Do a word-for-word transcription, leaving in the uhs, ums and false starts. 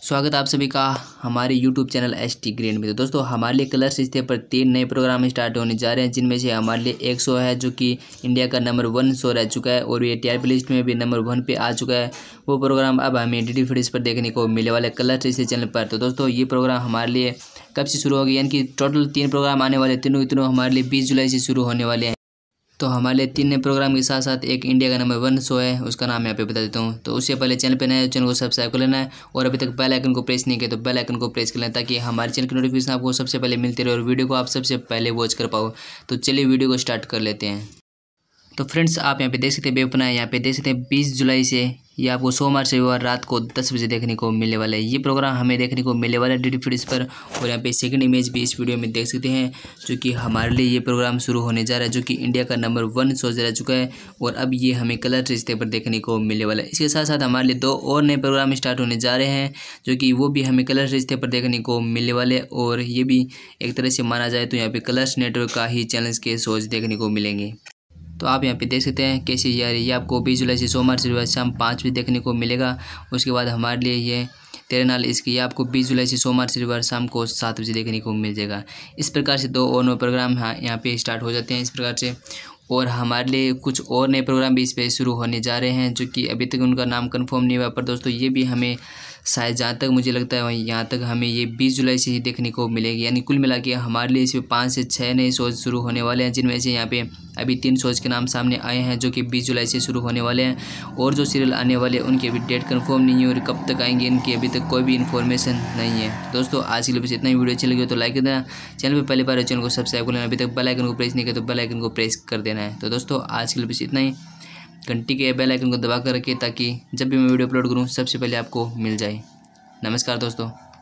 स्वागत आप सभी का हमारे YouTube channel S T grade में। तो दोस्तों हमारे लिए कलर्स रिश्ते पर तीन नए प्रोग्राम स्टार्ट होने जा रहे हैं, जिनमें से हमारे लिए एक शो है जो कि इंडिया का नंबर वन शो रह चुका है और ये टीआरपी लिस्ट में भी नंबर वन पे आ चुका है। वो प्रोग्राम अब हमें डी डी फ्रीज पर देखने को मिलने वाले कलर्स रिश्ते चैनल पर। तो दोस्तों ये प्रोग्राम हमारे लिए कब से शुरू होगी, यानी कि टोटल तीन प्रोग्राम आने वाले, तीनों के तीनों हमारे लिए बीस जुलाई से शुरू होने वाले हैं। तो हमारे लिए तीन नए प्रोग्राम के साथ साथ एक इंडिया का नंबर वन शो है, उसका नाम यहाँ पे बता देता हूँ। तो उससे पहले चैनल पे नए चैनल को सब्सक्राइब कर लेना है और अभी तक बेल आइकन को प्रेस नहीं किया तो बेल आइकन को प्रेस कर लेना, ताकि हमारे चैनल की नोटिफिकेशन आपको सबसे पहले मिलती रहे और वीडियो को आप सबसे पहले वॉच कर पाओ। तो चलिए वीडियो को स्टार्ट कर लेते हैं। तो फ्रेंड्स आप यहाँ पे देख सकते हैं बेब अपना यहाँ पे देख सकते हैं बीस जुलाई से ये आपको सोमवार से रात को दस बजे देखने को मिलने वाला है। ये प्रोग्राम हमें देखने को मिलने वाला है डी डी फ्रीज पर। और यहाँ पे सेकंड इमेज भी इस वीडियो में देख सकते हैं, जो कि हमारे लिए ये प्रोग्राम शुरू होने जा रहा है, जो कि इंडिया का नंबर वन शो रह चुका है और अब ये हमें कलर रिश्ते पर देखने को मिलने वाला है। इसके साथ साथ हमारे लिए दो और नए प्रोग्राम स्टार्ट होने जा रहे हैं, जो कि वो भी हमें कलर रिश्ते पर देखने को मिलने वाले, और ये भी एक तरह से माना जाए तो यहाँ पे कलर्स नेटवर्क का ही चैनल्स के शोज देखने को मिलेंगे। तो आप यहाँ पे देख सकते हैं कैसे यार ये आपको बीस जुलाई से सोमवार से शाम पाँच बजे देखने को मिलेगा। उसके बाद हमारे लिए ये तेरे नाल इसकी ये आपको बीस जुलाई से सोमवार से शाम को सात बजे देखने को मिल जाएगा। इस प्रकार से दो और नए प्रोग्राम हाँ यहाँ पे स्टार्ट हो जाते हैं इस प्रकार से। और हमारे लिए कुछ और नए प्रोग्राम भी इस पर शुरू होने जा रहे हैं, जो कि अभी तक उनका नाम कंफर्म नहीं हुआ, पर दोस्तों ये भी हमें शायद जहाँ तक मुझे लगता है वहीं यहाँ तक हमें ये बीस जुलाई से ही देखने को मिलेगी। यानी कुल मिला के हमारे लिए इसमें पाँच से छः नए शोज शुरू होने वाले हैं, जिनमें से यहाँ पे अभी तीन शोज के नाम सामने आए हैं जो कि बीस जुलाई से शुरू होने वाले हैं। और जो सीरियल आने वाले हैं उनकी अभी डेट कंफर्म नहीं है और कब तक आएंगे इनकी अभी तक कोई भी इन्फॉर्मेशन नहीं है। दोस्तों आज के लिए बस इतना ही। वीडियो अच्छी लगी हो तो लाइक कर देना, चैनल पर पहली बार चैनल को सब्सक्राइब कर लेना, अभी तक बेल आइकन को प्रेस नहीं किया तो बेल आइकन को प्रेस कर देना है। तो दोस्तों आज के लिए बस इतना ही। घंटी के बेल आइकन को दबा कर रखिए ताकि जब भी मैं वीडियो अपलोड करूँ सबसे पहले आपको मिल जाए। नमस्कार दोस्तों।